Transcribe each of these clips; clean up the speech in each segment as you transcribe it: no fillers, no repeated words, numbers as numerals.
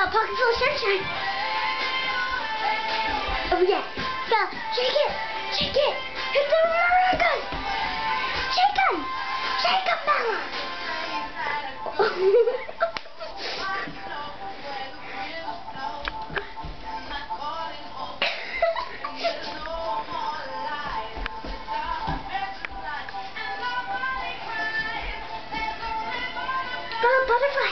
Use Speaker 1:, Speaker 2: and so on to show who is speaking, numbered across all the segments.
Speaker 1: pocket full of sunshine. Oh yeah. Bella, shake it. Shake it. Hit the maracas. Shake them. Shake them, Bella. Bella, butterfly.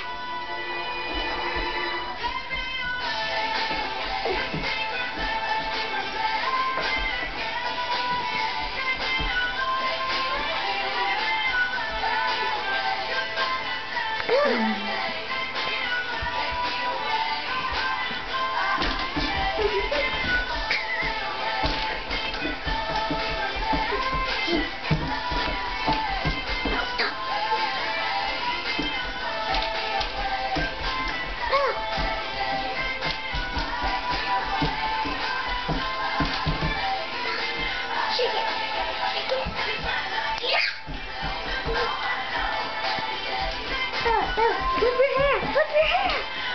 Speaker 1: Flip your hair! Flip your hair!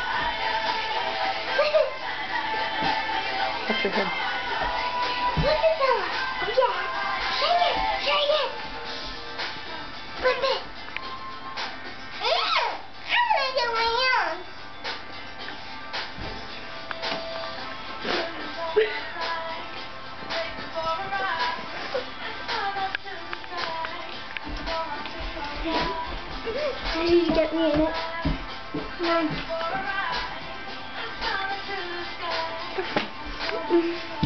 Speaker 1: Flip it!
Speaker 2: Touch your head.
Speaker 1: Flip it, Bella! Oh yeah! Shake it! Shake it! Flip it! How did I get my own? How did you get me in it? Come on.